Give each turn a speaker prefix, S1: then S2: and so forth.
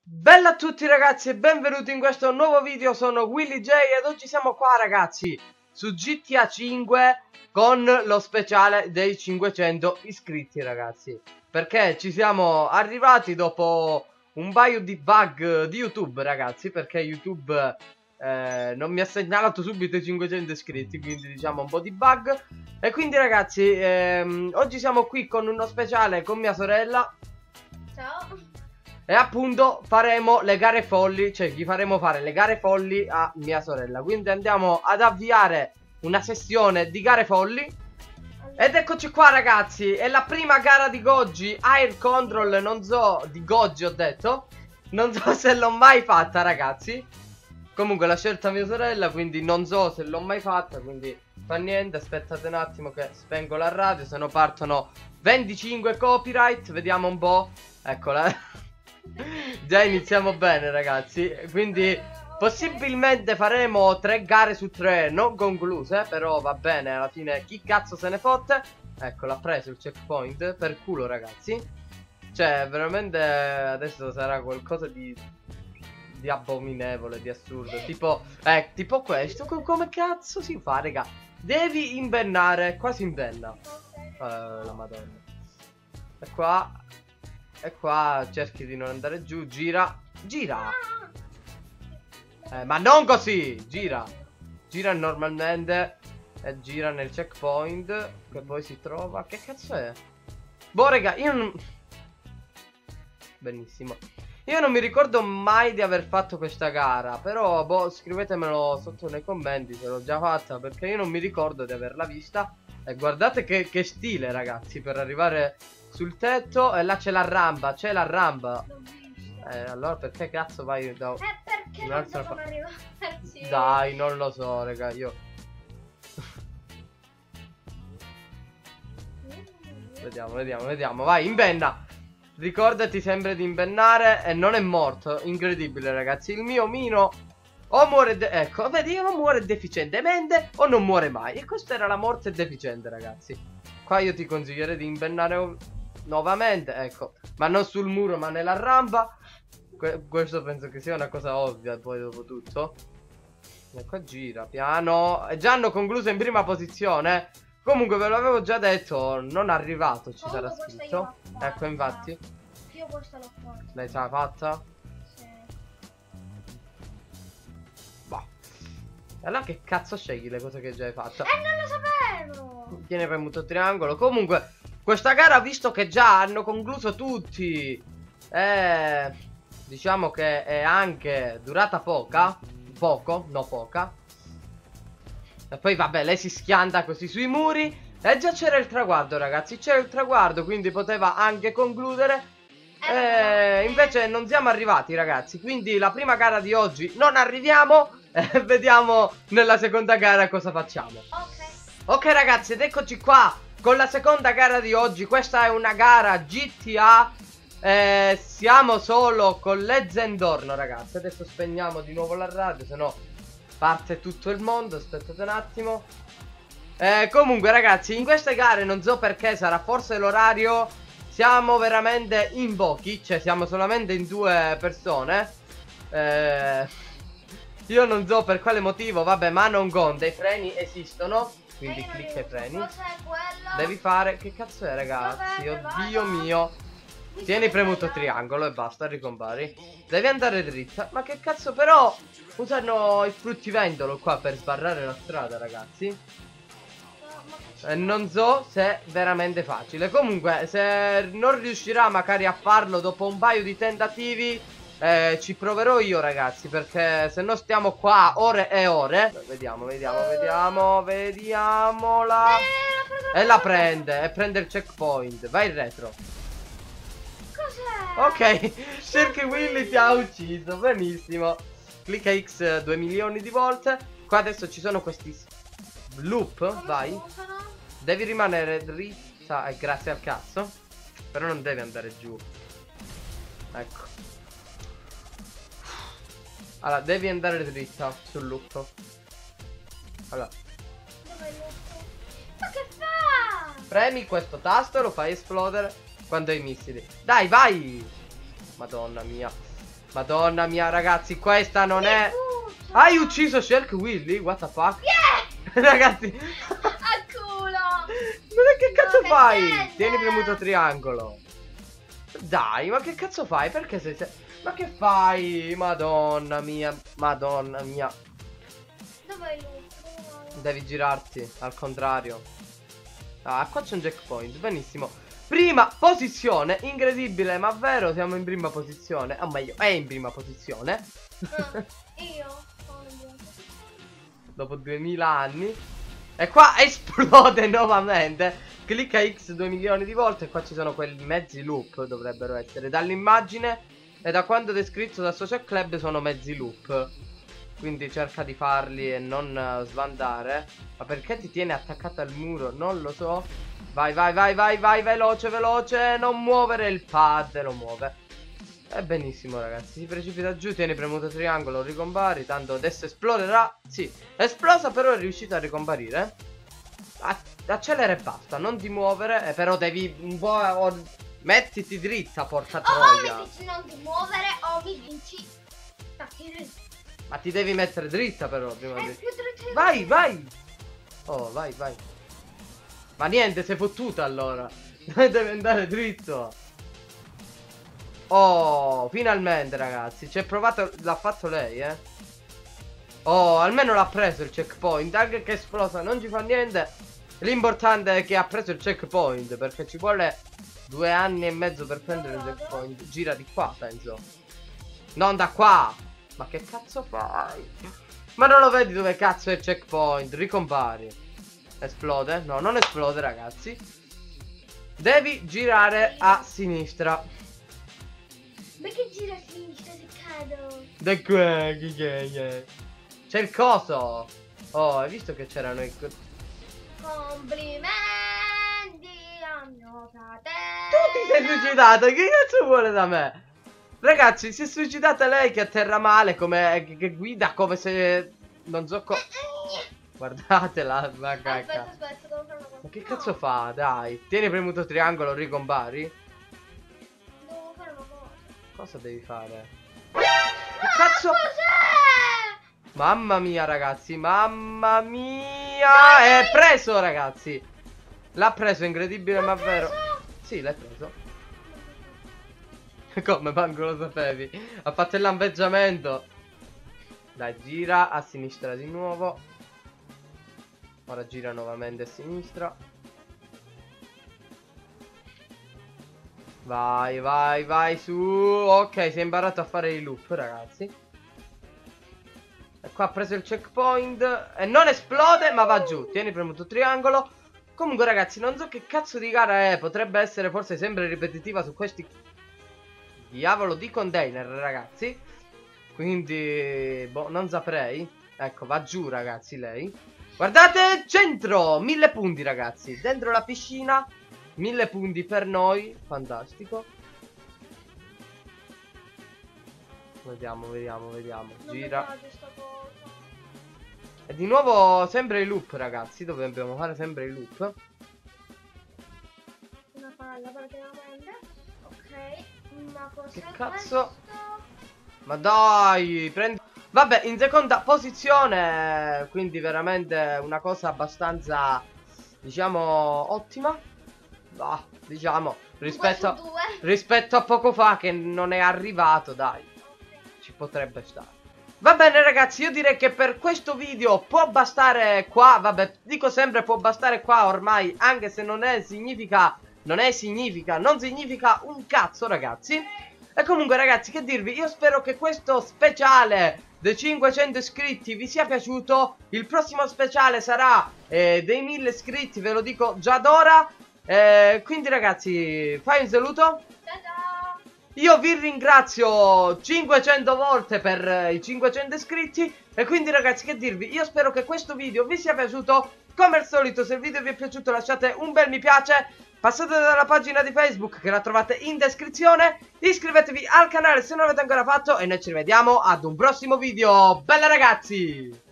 S1: Bella a tutti ragazzi e benvenuti in questo nuovo video. Sono Willy J ed oggi siamo qua ragazzi su GTA 5 con lo speciale dei 500 iscritti ragazzi, perché ci siamo arrivati dopo un paio di bug di YouTube ragazzi, perché YouTube non mi ha segnalato subito i 500 iscritti, quindi diciamo un po' di bug. E quindi ragazzi oggi siamo qui con uno speciale con mia sorella.
S2: Ciao.
S1: E appunto faremo le gare folli, cioè gli faremo fare le gare folli a mia sorella. Quindi andiamo ad avviare una sessione di gare folli. Ed eccoci qua ragazzi, è la prima gara di Goggi, Air Control, non so, di Goggi ho detto. Non so se l'ho mai fatta ragazzi. Comunque l'ha scelta mia sorella, quindi non so se l'ho mai fatta, quindi fa niente. Aspettate un attimo che spengo la radio, se no partono 25 copyright, vediamo un po'. Eccola. Già iniziamo bene ragazzi. Quindi possibilmente faremo 3 gare su 3 non concluse, però va bene, alla fine chi cazzo se ne fotte. Ecco, l'ha preso il checkpoint per culo ragazzi. Cioè veramente adesso sarà qualcosa di abominevole, di assurdo. Tipo questo. Come cazzo si fa raga? Devi invennare. Qua si invenna la madonna. E qua. E qua cerchi di non andare giù. Gira. Gira. Ma non così. Gira. Gira normalmente. E gira nel checkpoint. Che poi si trova. Che cazzo è? Boh raga, io non... Benissimo. Io non mi ricordo mai di aver fatto questa gara. Però boh, scrivetemelo sotto nei commenti se l'ho già fatta, perché io non mi ricordo di averla vista. E guardate che stile ragazzi, per arrivare sul tetto. E là c'è la rampa. C'è la rampa. Allora perché cazzo vai da
S2: Perché non so come arrivarci?
S1: Dai, non lo so raga, io Vediamo, vai, invenna. Ricordati sempre di invennare. E non è morto, incredibile ragazzi. Il mio Mino o muore, ecco, vedi, o muore deficientemente o non muore mai. E questa era la morte deficiente ragazzi. Qua io ti consiglierei di invennare nuovamente, ecco. Ma non sul muro, ma nella rampa. Questo penso che sia una cosa ovvia poi dopo tutto. E qua gira, piano. E già hanno concluso in prima posizione. Comunque ve l'avevo già detto, non arrivato ci sarà scritto. Ecco infatti.
S2: Io questa l'ho fatta.
S1: L'hai già fatta?
S2: Sì.
S1: Boh. E allora che cazzo scegli le cose che già hai fatto?
S2: Non lo sapevo!
S1: Tieni premuto triangolo. Comunque questa gara, visto che già hanno concluso tutti, diciamo che è anche durata poca. Poco, no poca. E poi vabbè, lei si schianta così sui muri. E già c'era il traguardo ragazzi. C'era il traguardo, quindi poteva anche concludere. Invece non siamo arrivati ragazzi. Quindi la prima gara di oggi non arriviamo. E vediamo nella seconda gara cosa facciamo. Ok ragazzi, ed eccoci qua con la seconda gara di oggi. Questa è una gara GTA. Siamo solo con Lezzendorno ragazzi. Adesso spegniamo di nuovo la radio, se no parte tutto il mondo. Aspettate un attimo. Comunque ragazzi, in queste gare non so perché, sarà forse l'orario, siamo veramente in pochi. Cioè siamo solamente in 2 persone. Io non so per quale motivo. Vabbè, ma non conta, i freni esistono. Quindi clicca i freni. Devi fare, che cazzo è ragazzi? Oddio mio. Tieni premuto triangolo e basta, ricompari. Devi andare dritta. Ma che cazzo, però usano il fruttivendolo qua per sbarrare la strada ragazzi. E non so se è veramente facile. Comunque se non riuscirà magari a farlo dopo un paio di tentativi, ci proverò io ragazzi, perché se no stiamo qua ore e ore. Vediamola. E la prende. E prende il checkpoint. Vai in retro. Ok, Cirque Willy ti ha ucciso, benissimo. Clicca X 2 milioni di volte. Qua adesso ci sono questi loop, vai. Devi rimanere dritta e grazie al cazzo. Però non devi andare giù. Ecco. Allora, devi andare dritta sul loop. Allora.
S2: Ma che fa?
S1: Premi questo tasto e lo fai esplodere quando hai i missili. Dai, vai! Madonna mia. Madonna mia, ragazzi, questa non è... Hai ucciso Shulk Willy? What the fuck? Ragazzi,
S2: A culo!
S1: ma che cazzo
S2: che
S1: fai?
S2: bella!
S1: Tieni premuto triangolo. Dai, ma che cazzo fai? Perché sei... Ma che fai? Madonna mia, madonna mia.
S2: Dov'è lui?
S1: Devi girarti, al contrario. Ah, qua c'è un checkpoint, benissimo. Prima posizione, incredibile, ma vero, siamo in prima posizione. O meglio, è in prima posizione.
S2: Io?
S1: Dopo 2000 anni. E qua esplode nuovamente. Clicca X 2 milioni di volte. E qua ci sono quelli mezzi loop, dovrebbero essere. Dall'immagine e da quanto descritto da Social Club sono mezzi loop. Quindi cerca di farli e non sbandare. Ma perché ti tiene attaccata al muro? Non lo so. Vai, vai, vai, vai, vai, veloce, veloce. Non muovere il pad, lo muove. Benissimo, ragazzi, si precipita giù, tieni premuto triangolo, ricompari. Tanto adesso esploderà. Sì, è esplosa, però è riuscita a ricomparire. Accelera e basta, non ti muovere. Però devi un po'... mettiti dritta, porca troia.
S2: O mi dici non ti muovere o mi dici stacchi.
S1: Ma ti devi mettere dritta però prima di...
S2: più dritta.
S1: Vai, vai. Oh, vai, vai. Ma niente, sei fottuta allora. Devi andare dritto. Oh, finalmente, ragazzi. Ci è provato, l'ha fatto lei, Oh, almeno l'ha preso il checkpoint. Anche che è esplosa, non ci fa niente. L'importante è che ha preso il checkpoint, perché ci vuole 2 anni e mezzo per prendere il checkpoint. Gira di qua, penso. Non da qua. Ma che cazzo fai? Ma non lo vedi dove cazzo è il checkpoint? Ricompari. Esplode? No, non esplode, ragazzi. Devi girare a sinistra.
S2: Perché gira a sinistra se cado?
S1: Da qua, c'è il coso. Oh, hai visto che c'erano i...
S2: Complimenti a mio fratello.
S1: Tu ti sei suicidato, che cazzo vuole da me? Ragazzi, si è suicidata lei che atterra male, come... che guida come se... non so Guardatela, ma cacca.
S2: Aspetta, devo fare una cosa.
S1: Ma che cazzo fa? Dai, tieni premuto triangolo, ricompari.
S2: Devo fare una cosa.
S1: Cosa devi fare? Che cazzo?
S2: Cos'è?
S1: Mamma mia, ragazzi, mamma mia. È preso, ragazzi. L'ha preso, incredibile ma vero. Sì, l'hai preso. Come, manco lo sapevi. Ha fatto il lampeggiamento. Dai, gira a sinistra di nuovo. Ora gira nuovamente a sinistra. Vai, vai, vai su. Ok, si è imparato a fare i loop, ragazzi. E qua ha preso il checkpoint. E non esplode, ma va giù. Tieni premuto triangolo. Comunque, ragazzi, non so che cazzo di gara è. Potrebbe essere forse sempre ripetitiva su questi diavolo di container, ragazzi. Quindi, boh, non saprei. Ecco, va giù, ragazzi, lei. Guardate, centro, 1000 punti, ragazzi. Dentro la piscina, 1000 punti per noi. Fantastico. Vediamo, vediamo, vediamo. Gira. E di nuovo sempre i loop, ragazzi. Dobbiamo fare sempre i loop.
S2: Una palla praticamente. Ok. Una cosa.
S1: Che cazzo? Ma dai, prendi. Vabbè, in seconda posizione. Quindi veramente una cosa abbastanza, diciamo, ottima. Bah, diciamo, rispetto a poco fa che non è arrivato, dai. Ci potrebbe stare. Va bene, ragazzi, io direi che per questo video può bastare qua. Vabbè, dico sempre può bastare qua ormai, anche se non significa un cazzo, ragazzi. E comunque, ragazzi, che dirvi, io spero che questo speciale dei 500 iscritti vi sia piaciuto. Il prossimo speciale sarà dei 1000 iscritti, ve lo dico già d'ora. Quindi, ragazzi, fai un saluto.
S2: Ciao.
S1: Io vi ringrazio 500 volte per i 500 iscritti. E quindi, ragazzi, che dirvi, io spero che questo video vi sia piaciuto. Come al solito, se il video vi è piaciuto lasciate un bel mi piace. Passate dalla pagina di Facebook che la trovate in descrizione. Iscrivetevi al canale se non l'avete ancora fatto. E noi ci rivediamo ad un prossimo video. Bella, ragazzi!